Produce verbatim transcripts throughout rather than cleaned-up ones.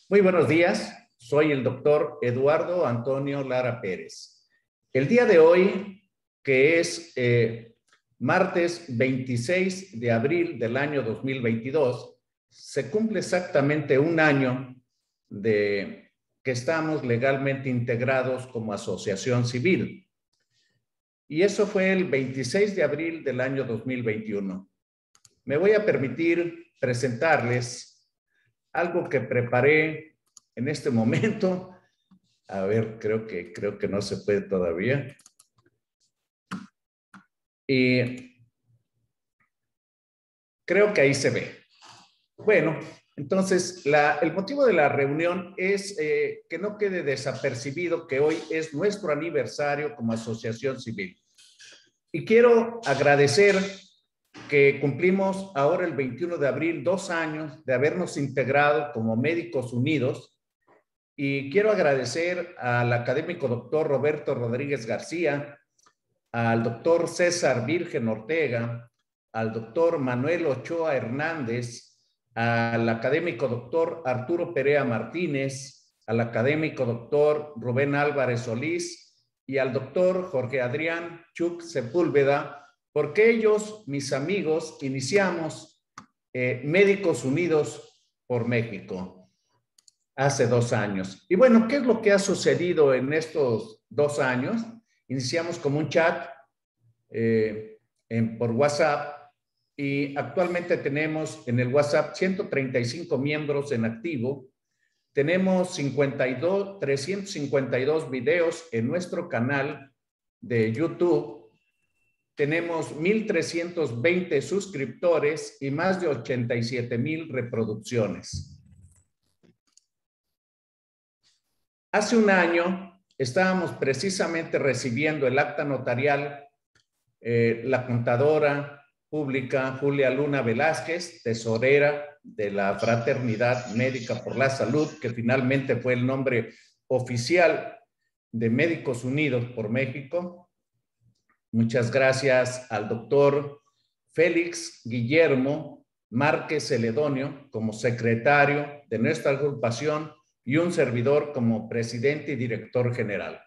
Muy buenos días, soy el doctor Eduardo Antonio Lara Pérez. El día de hoy, que es eh, martes veintiséis de abril del año dos mil veintidós, se cumple exactamente un año de que estamos legalmente integrados como asociación civil. Y eso fue el veintiséis de abril del año dos mil veintiuno. Me voy a permitir presentarles algo que preparé en este momento. A ver, creo que, creo que no se puede todavía. Y creo que ahí se ve. Bueno, entonces la, el motivo de la reunión es eh, que no quede desapercibido que hoy es nuestro aniversario como asociación civil. Y quiero agradecer que cumplimos ahora el veintiuno de abril dos años de habernos integrado como Médicos Unidos. Y quiero agradecer al académico doctor Roberto Rodríguez García, al doctor César Virgen Ortega, al doctor Manuel Ochoa Hernández, al académico doctor Arturo Perea Martínez, al académico doctor Rubén Álvarez Solís y al doctor Jorge Adrián Chuc Sepúlveda, porque ellos, mis amigos, iniciamos eh, Médicos Unidos por México hace dos años. Y bueno, ¿qué es lo que ha sucedido en estos dos años? Iniciamos como un chat eh, en, por WhatsApp y actualmente tenemos en el WhatsApp ciento treinta y cinco miembros en activo. Tenemos cincuenta y dos, trescientos cincuenta y dos videos en nuestro canal de YouTube. Tenemos mil trescientos veinte suscriptores y más de ochenta y siete mil reproducciones. Hace un año estábamos precisamente recibiendo el acta notarial, eh, la contadora pública Julia Luna Velázquez, tesorera de la Fraternidad Médica por la Salud, que finalmente fue el nombre oficial de Médicos Unidos por México. Muchas gracias al doctor Félix Guillermo Márquez Celedonio como secretario de nuestra agrupación y un servidor como presidente y director general.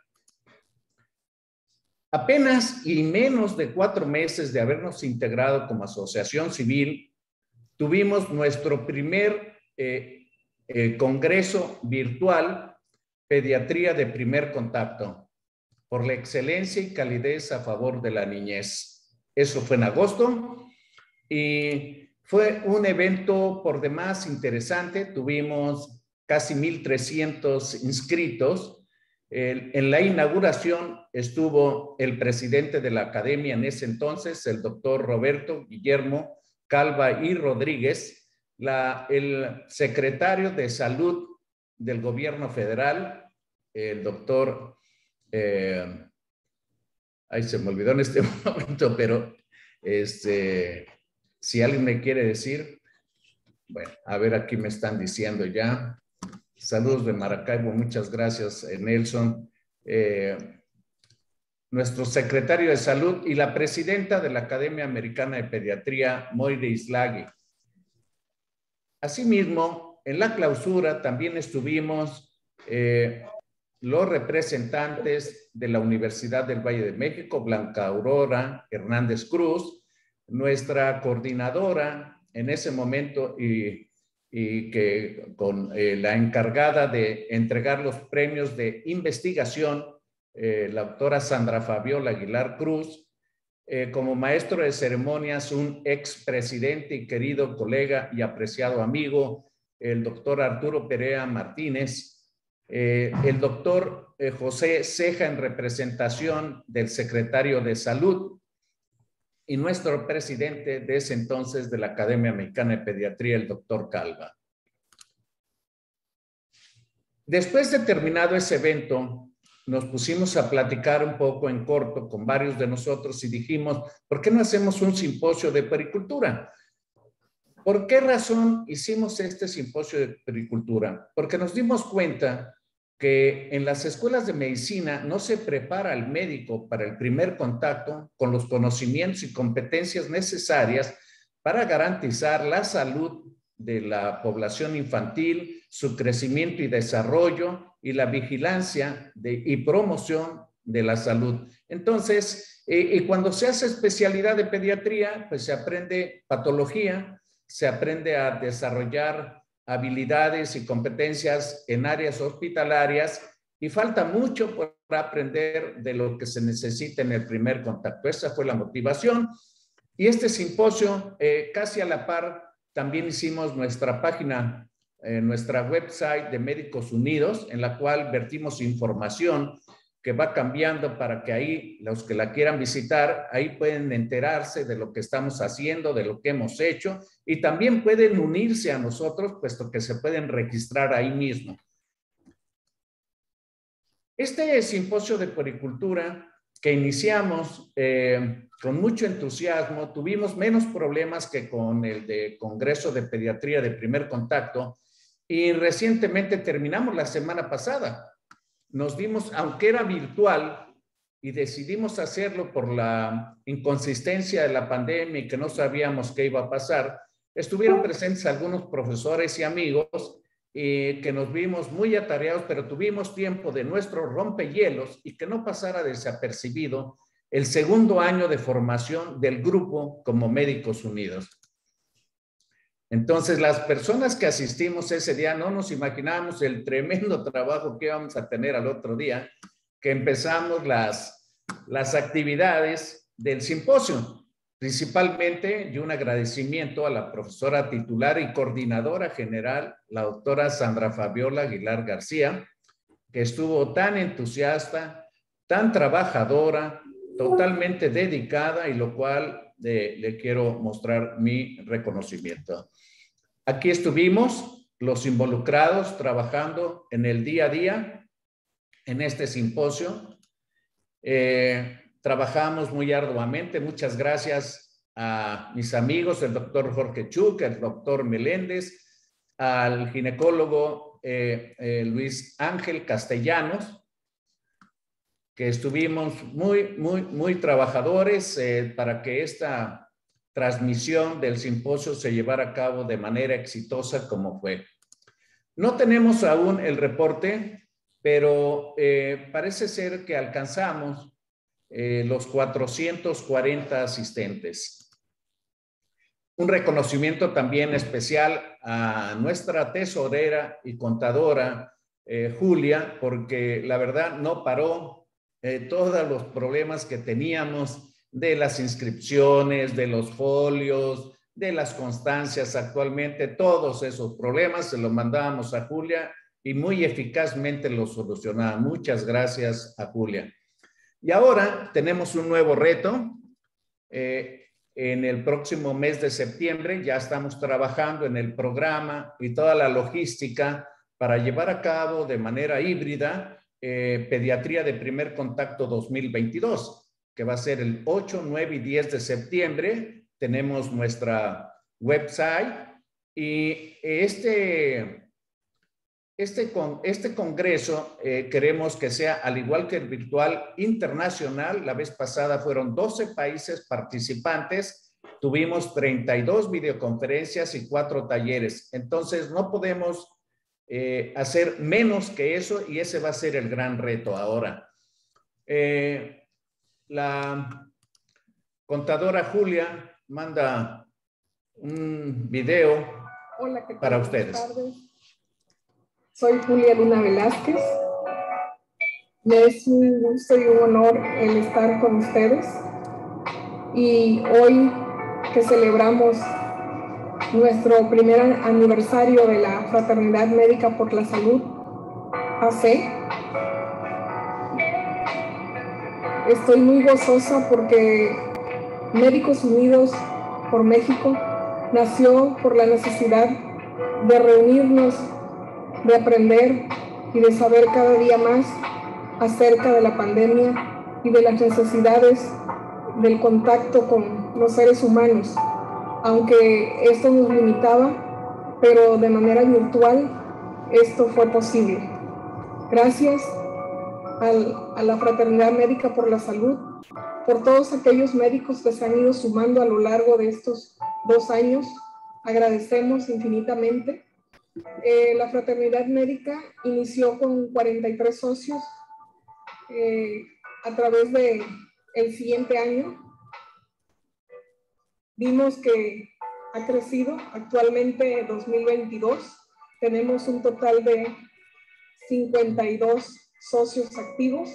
Apenas y menos de cuatro meses de habernos integrado como asociación civil, tuvimos nuestro primer eh, eh, congreso virtual, Pediatría de Primer Contacto, por la excelencia y calidez a favor de la niñez. Eso fue en agosto y fue un evento por demás interesante. Tuvimos casi mil trescientos inscritos. El, en la inauguración estuvo el presidente de la academia en ese entonces, el doctor Roberto Guillermo Calva y Rodríguez, la, el secretario de Salud del gobierno federal, el doctor, eh, ay, se me olvidó en este momento, pero este, si alguien me quiere decir, bueno, a ver, aquí me están diciendo ya. Saludos de Maracaibo, muchas gracias, Nelson. Eh, nuestro secretario de Salud y la presidenta de la Academia Americana de Pediatría, Moire Islagui. Asimismo, en la clausura también estuvimos eh, los representantes de la Universidad del Valle de México, Blanca Aurora Hernández Cruz, nuestra coordinadora en ese momento y y que con eh, la encargada de entregar los premios de investigación, eh, la doctora Sandra Fabiola Aguilar Cruz, eh, como maestro de ceremonias, un expresidente y querido colega y apreciado amigo, el doctor Arturo Perea Martínez, eh, el doctor eh, José Ceja en representación del secretario de Salud, y nuestro presidente de ese entonces de la Academia Mexicana de Pediatría, el doctor Calva. Después de terminado ese evento, nos pusimos a platicar un poco en corto con varios de nosotros y dijimos, ¿por qué no hacemos un simposio de pericultura? ¿Por qué razón hicimos este simposio de pericultura? Porque nos dimos cuenta que en las escuelas de medicina no se prepara al médico para el primer contacto con los conocimientos y competencias necesarias para garantizar la salud de la población infantil, su crecimiento y desarrollo y la vigilancia de, y promoción de la salud. Entonces, eh, y cuando se hace especialidad de pediatría, pues se aprende patología, se aprende a desarrollar habilidades y competencias en áreas hospitalarias y falta mucho por aprender de lo que se necesita en el primer contacto. Esa fue la motivación. Y este simposio, eh, casi a la par, también hicimos nuestra página, eh, nuestra website de Médicos Unidos, en la cual vertimos información que va cambiando para que ahí los que la quieran visitar, ahí pueden enterarse de lo que estamos haciendo, de lo que hemos hecho, y también pueden unirse a nosotros, puesto que se pueden registrar ahí mismo. Este simposio de puericultura que iniciamos eh, con mucho entusiasmo, tuvimos menos problemas que con el de Congreso de Pediatría de Primer Contacto, y recientemente terminamos la semana pasada. Nos dimos, aunque era virtual, y decidimos hacerlo por la inconsistencia de la pandemia y que no sabíamos qué iba a pasar, estuvieron presentes algunos profesores y amigos eh, que nos vimos muy atareados, pero tuvimos tiempo de nuestro rompehielos y que no pasara desapercibido el segundo año de formación del grupo como Médicos Unidos. Entonces, las personas que asistimos ese día no nos imaginábamos el tremendo trabajo que íbamos a tener al otro día, que empezamos las, las actividades del simposio. Principalmente, y un agradecimiento a la profesora titular y coordinadora general, la doctora Sandra Fabiola Aguilar García, que estuvo tan entusiasta, tan trabajadora, totalmente dedicada, y lo cual eh, le quiero mostrar mi reconocimiento. Aquí estuvimos los involucrados trabajando en el día a día en este simposio. Eh, trabajamos muy arduamente. Muchas gracias a mis amigos, el doctor Jorge Chuc, el doctor Meléndez, al ginecólogo eh, eh, Luis Ángel Castellanos, que estuvimos muy, muy, muy trabajadores eh, para que esta transmisión del simposio se llevara a cabo de manera exitosa como fue. No tenemos aún el reporte, pero eh, parece ser que alcanzamos eh, los cuatrocientos cuarenta asistentes. Un reconocimiento también especial a nuestra tesorera y contadora, eh, Julia, porque la verdad no paró eh, todos los problemas que teníamos de las inscripciones, de los folios, de las constancias actualmente. Todos esos problemas se los mandábamos a Julia y muy eficazmente los solucionaba. Muchas gracias a Julia. Y ahora tenemos un nuevo reto. Eh, en el próximo mes de septiembre ya estamos trabajando en el programa y toda la logística para llevar a cabo de manera híbrida eh, Pediatría de Primer Contacto dos mil veintidós, que va a ser el ocho, nueve y diez de septiembre. Tenemos nuestra website y este... Este, con, este congreso eh, queremos que sea, al igual que el virtual, internacional. La vez pasada fueron doce países participantes, tuvimos treinta y dos videoconferencias y cuatro talleres. Entonces, no podemos eh, hacer menos que eso, y ese va a ser el gran reto ahora. Eh, la contadora Julia manda un video. Hola, ¿qué tal? Para ustedes. Buenas tardes. Soy Julia Luna Velázquez. Me es un gusto y un honor el estar con ustedes. Y hoy que celebramos nuestro primer aniversario de la Fraternidad Médica por la Salud, A C, estoy muy gozosa porque Médicos Unidos por México nació por la necesidad de reunirnos, de aprender y de saber cada día más acerca de la pandemia y de las necesidades del contacto con los seres humanos. Aunque esto nos limitaba, pero de manera virtual esto fue posible. Gracias al, a la Fraternidad Médica por la Salud, por todos aquellos médicos que se han ido sumando a lo largo de estos dos años agradecemos infinitamente. Eh, la Fraternidad Médica inició con cuarenta y tres socios eh, a través de el siguiente año. Vimos que ha crecido. Actualmente, en dos mil veintidós, tenemos un total de cincuenta y dos socios activos,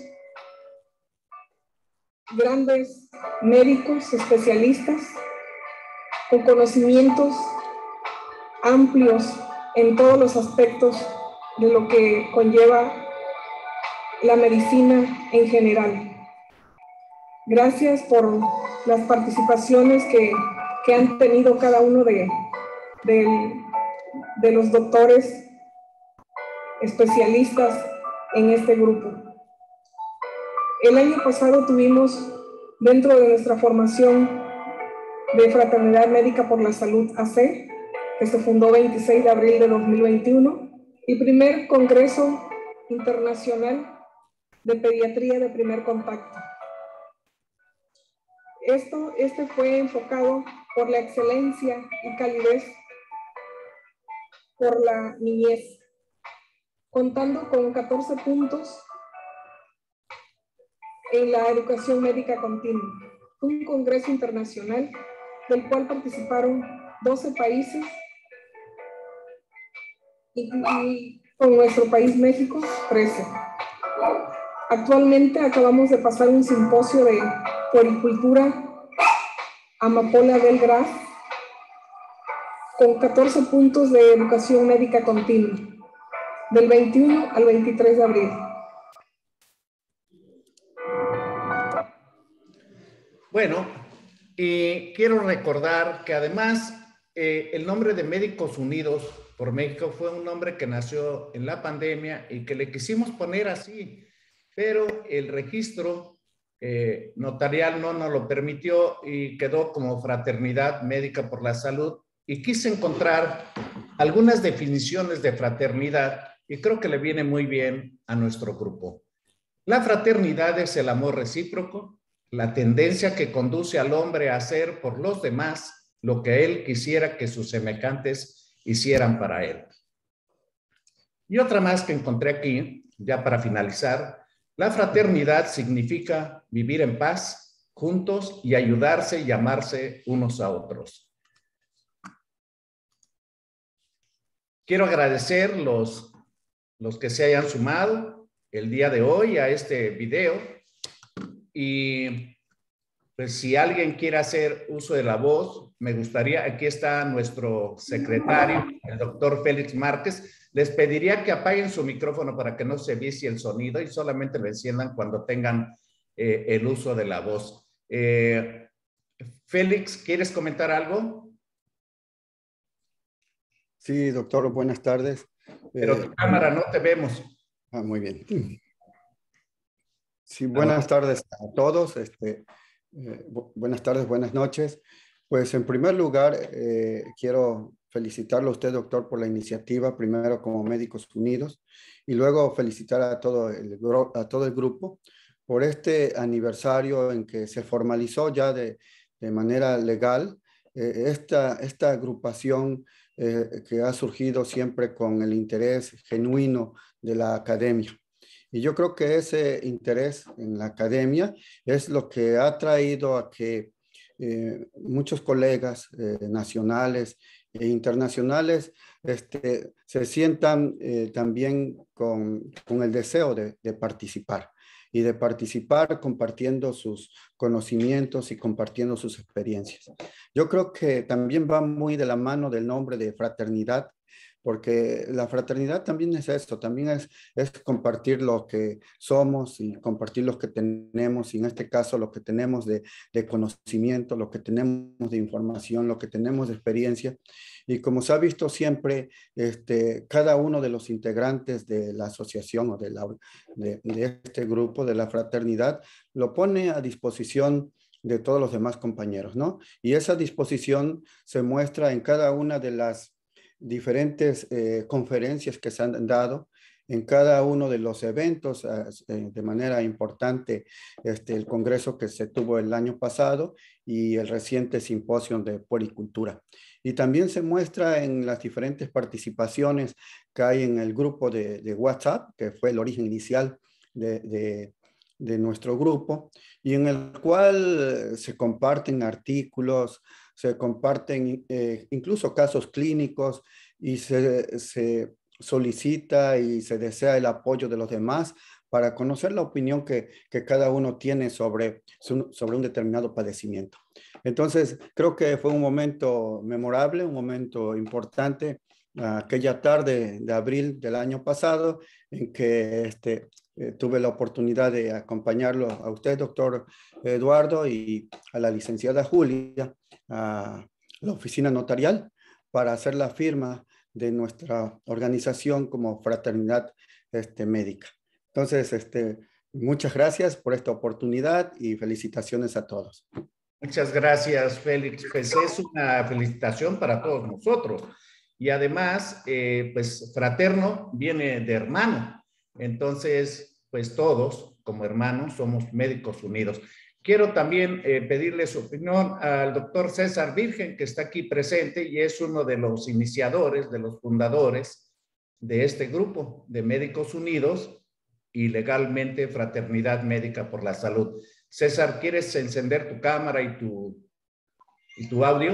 grandes médicos, especialistas, con conocimientos amplios en todos los aspectos de lo que conlleva la medicina en general. Gracias por las participaciones que, que han tenido cada uno de, de, de los doctores especialistas en este grupo. El año pasado tuvimos, dentro de nuestra formación de Fraternidad Médica por la Salud A C, que se fundó veintiséis de abril de dos mil veintiuno, el primer Congreso Internacional de Pediatría de Primer Contacto. Esto, este fue enfocado por la excelencia y calidez por la niñez, contando con catorce puntos en la educación médica continua. Un congreso internacional del cual participaron doce países y, y con nuestro país México, trece. Actualmente acabamos de pasar un simposio de puericultura Amapola del Gras con catorce puntos de educación médica continua, del veintiuno al veintitrés de abril. Bueno, y quiero recordar que además eh, el nombre de Médicos Unidos por México fue un nombre que nació en la pandemia y que le quisimos poner así, pero el registro eh, notarial no nos lo permitió y quedó como Fraternidad Médica por la Salud, y quise encontrar algunas definiciones de fraternidad y creo que le viene muy bien a nuestro grupo. La fraternidad es el amor recíproco, la tendencia que conduce al hombre a hacer por los demás lo que él quisiera que sus semejantes hicieran para él. Y otra más que encontré aquí, ya para finalizar: la fraternidad significa vivir en paz, juntos y ayudarse y amarse unos a otros. Quiero agradecer los, los que se hayan sumado el día de hoy a este video. Y pues si alguien quiere hacer uso de la voz, me gustaría, aquí está nuestro secretario, el doctor Félix Márquez. Les pediría que apaguen su micrófono para que no se vicie el sonido y solamente lo enciendan cuando tengan eh, el uso de la voz. Eh, Félix, ¿quieres comentar algo? Sí, doctor, buenas tardes. Pero tu eh, cámara no te vemos. Ah, muy bien. Sí, buenas tardes a todos. Este, eh, bu buenas tardes, buenas noches. Pues en primer lugar, eh, quiero felicitarlo a usted, doctor, por la iniciativa, primero como Médicos Unidos, y luego felicitar a todo el, a todo el grupo por este aniversario en que se formalizó ya de, de manera legal eh, esta, esta agrupación eh, que ha surgido siempre con el interés genuino de la academia. Y yo creo que ese interés en la academia es lo que ha traído a que eh, muchos colegas eh, nacionales e internacionales este, se sientan eh, también con, con el deseo de, de participar y de participar compartiendo sus conocimientos y compartiendo sus experiencias. Yo creo que también va muy de la mano del nombre de fraternidad, porque la fraternidad también es esto, también es, es compartir lo que somos y compartir lo que tenemos, y en este caso lo que tenemos de, de conocimiento, lo que tenemos de información, lo que tenemos de experiencia. Y como se ha visto siempre, este, cada uno de los integrantes de la asociación o de, la, de, de este grupo, de la fraternidad, lo pone a disposición de todos los demás compañeros, ¿no? Y esa disposición se muestra en cada una de las diferentes eh, conferencias que se han dado en cada uno de los eventos, de manera importante este, el congreso que se tuvo el año pasado y el reciente simposio de puericultura. Y también se muestra en las diferentes participaciones que hay en el grupo de, de WhatsApp, que fue el origen inicial de, de, de nuestro grupo, y en el cual se comparten artículos, se comparten eh, incluso casos clínicos y se, se solicita y se desea el apoyo de los demás para conocer la opinión que, que cada uno tiene sobre, sobre un determinado padecimiento. Entonces, creo que fue un momento memorable, un momento importante, aquella tarde de abril del año pasado, en que este, eh, tuve la oportunidad de acompañarlo a usted, doctor Eduardo, y a la licenciada Julia, a la oficina notarial, para hacer la firma de nuestra organización como Fraternidad este, Médica. Entonces, este, muchas gracias por esta oportunidad y felicitaciones a todos. Muchas gracias, Félix. Pues es una felicitación para todos nosotros. Y además, eh, pues fraterno viene de hermano. Entonces, pues todos, como hermanos, somos médicos unidos. Quiero también eh, pedirle su opinión al doctor César Virgen, que está aquí presente y es uno de los iniciadores, de los fundadores de este grupo de Médicos Unidos y legalmente Fraternidad Médica por la Salud. César, ¿quieres encender tu cámara y tu, y tu audio?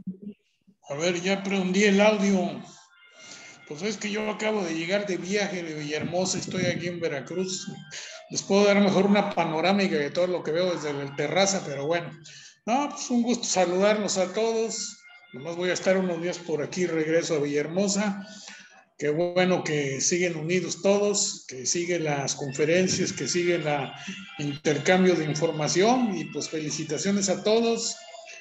A ver, ya prendí el audio. Pues es que yo acabo de llegar de viaje de Villahermosa, estoy aquí en Veracruz. Les puedo dar mejor una panorámica de todo lo que veo desde la terraza, pero bueno. No, pues un gusto saludarlos a todos. Nomás voy a estar unos días por aquí, regreso a Villahermosa. Qué bueno que siguen unidos todos, que siguen las conferencias, que siguen el intercambio de información y pues felicitaciones a todos.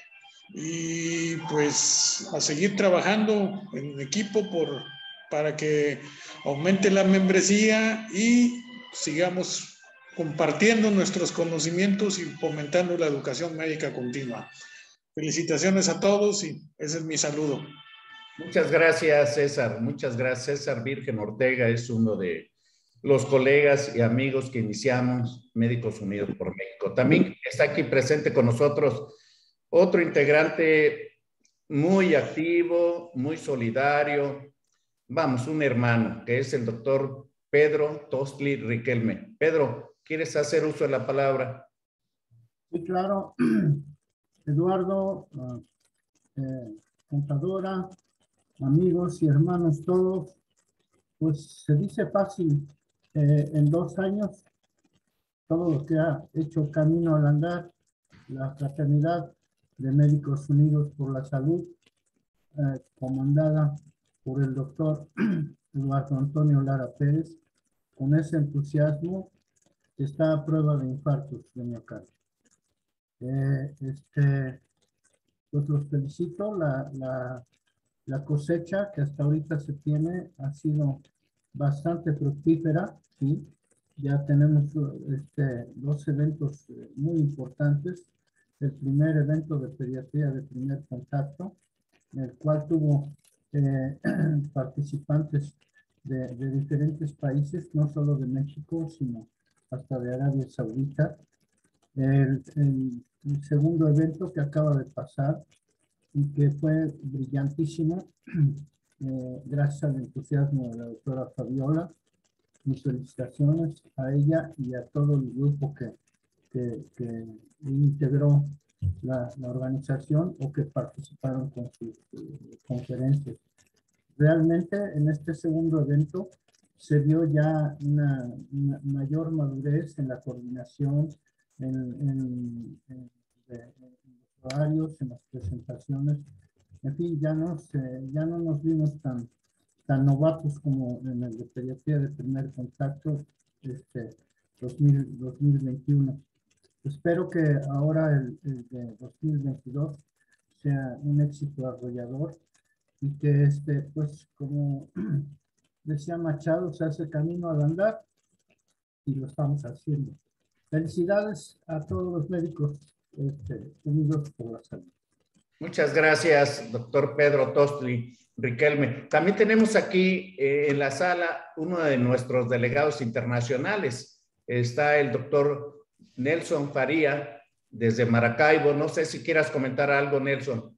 Y pues a seguir trabajando en equipo por, para que aumente la membresía y sigamos compartiendo nuestros conocimientos y fomentando la educación médica continua. Felicitaciones a todos y ese es mi saludo. Muchas gracias, César. Muchas gracias. César Virgen Ortega es uno de los colegas y amigos que iniciamos Médicos Unidos por México. También está aquí presente con nosotros otro integrante muy activo, muy solidario, vamos, un hermano, que es el doctor Pedro Tostli Riquelme. Pedro, ¿quieres hacer uso de la palabra? Sí, claro. Eduardo, eh, contadora, amigos y hermanos todos, pues se dice fácil, eh, en dos años, todo lo que ha hecho camino al andar, la Fraternidad de Médicos Unidos por la Salud, eh, comandada por el doctor Eduardo Antonio Lara Pérez, con ese entusiasmo está a prueba de infartos de miocardio. Eh, este, pues los felicito, la, la, la cosecha que hasta ahorita se tiene ha sido bastante fructífera, ¿sí? Ya tenemos este, dos eventos muy importantes. El primer evento de pediatría de primer contacto, en el cual tuvo eh, participantes de, de diferentes países, no solo de México, sino hasta de Arabia Saudita. El, el, el segundo evento que acaba de pasar y que fue brillantísimo, eh, gracias al entusiasmo de la doctora Fabiola. Mis felicitaciones a ella y a todo el grupo que, que, que integró la, la organización o que participaron con sus eh, conferencias. Realmente en este segundo evento se dio ya una, una mayor madurez en la coordinación, en, en, en, en los horarios, en las presentaciones. En fin, ya, nos, eh, ya no nos vimos tan, tan novatos como en el de pediatría de primer contacto este, dos mil, dos mil veintiuno. Espero que ahora el, el de dos mil veintidós sea un éxito arrollador y que, este, pues, como decía Machado, se hace camino al andar y lo estamos haciendo. Felicidades a todos los médicos este, unidos por la salud. Muchas gracias, doctor Pedro Tostli Riquelme. También tenemos aquí eh, en la sala uno de nuestros delegados internacionales. Está el doctor Nelson Faría, desde Maracaibo. No sé si quieras comentar algo, Nelson.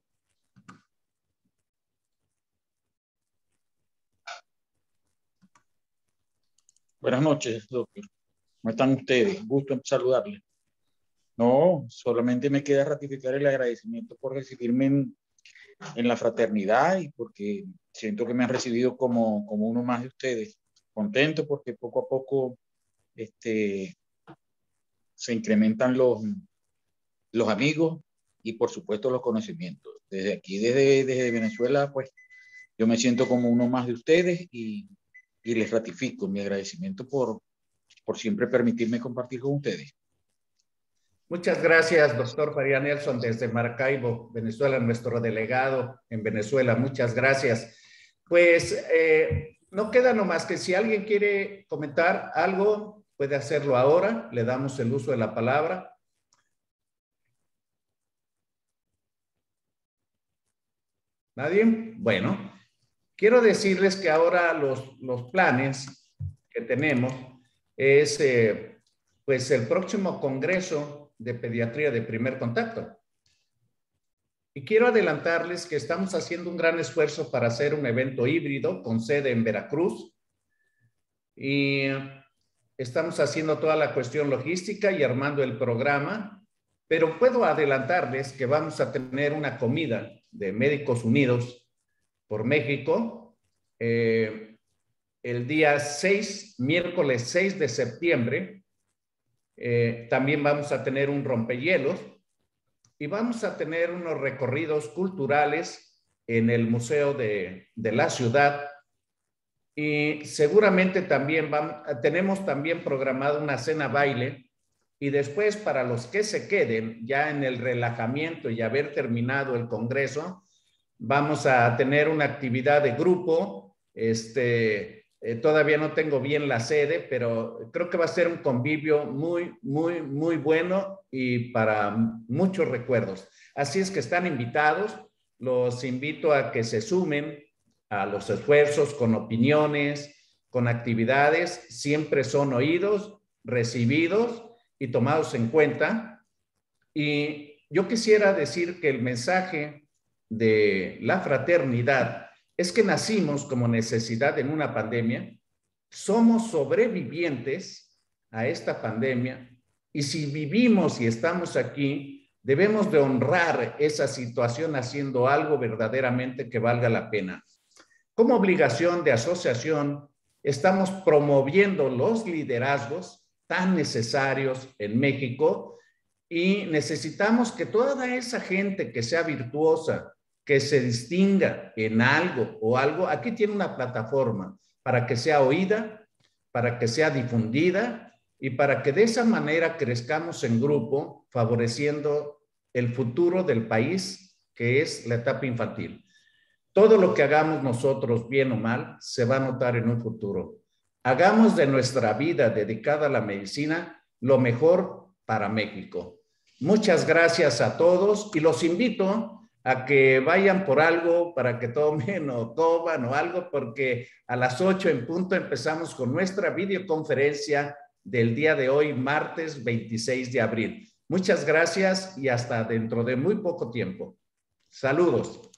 Buenas noches, doctor. ¿Cómo están ustedes? Gusto en saludarles. No, solamente me queda ratificar el agradecimiento por recibirme en, en la fraternidad y porque siento que me han recibido como, como uno más de ustedes. Contento porque poco a poco este, se incrementan los, los amigos y por supuesto los conocimientos. Desde aquí, desde, desde Venezuela, pues yo me siento como uno más de ustedes y, y les ratifico mi agradecimiento por, por siempre permitirme compartir con ustedes. Muchas gracias, doctor Faría Nelson, desde Maracaibo, Venezuela, nuestro delegado en Venezuela. Muchas gracias. Pues eh, no queda nomás que si alguien quiere comentar algo, puede hacerlo ahora. Le damos el uso de la palabra. ¿Nadie? Bueno, quiero decirles que ahora los, los planes que tenemos es eh, pues el próximo Congreso de Pediatría de Primer Contacto. Y quiero adelantarles que estamos haciendo un gran esfuerzo para hacer un evento híbrido con sede en Veracruz. Y estamos haciendo toda la cuestión logística y armando el programa, pero puedo adelantarles que vamos a tener una comida de Médicos Unidos por México eh, el día seis, miércoles seis de septiembre. Eh, también vamos a tener un rompehielos y vamos a tener unos recorridos culturales en el Museo de, de la Ciudad y seguramente también vamos, tenemos también programado una cena baile y después para los que se queden ya en el relajamiento y haber terminado el Congreso, vamos a tener una actividad de grupo, este... Eh, todavía no tengo bien la sede, pero creo que va a ser un convivio muy, muy, muy bueno y para muchos recuerdos. Así es que están invitados. Los invito a que se sumen a los esfuerzos con opiniones, con actividades. Siempre son oídos, recibidos y tomados en cuenta. Y yo quisiera decir que el mensaje de la fraternidad es que nacimos como necesidad en una pandemia, somos sobrevivientes a esta pandemia y si vivimos y estamos aquí, debemos de honrar esa situación haciendo algo verdaderamente que valga la pena. Como obligación de asociación, estamos promoviendo los liderazgos tan necesarios en México y necesitamos que toda esa gente que sea virtuosa, que se distinga en algo o algo, aquí tiene una plataforma para que sea oída, para que sea difundida y para que de esa manera crezcamos en grupo, favoreciendo el futuro del país, que es la etapa infantil. Todo lo que hagamos nosotros, bien o mal, se va a notar en un futuro. Hagamos de nuestra vida dedicada a la medicina lo mejor para México. Muchas gracias a todos y los invito a que vayan por algo para que tomen o coman o algo, porque a las ocho en punto empezamos con nuestra videoconferencia del día de hoy, martes veintiséis de abril. Muchas gracias y hasta dentro de muy poco tiempo. Saludos.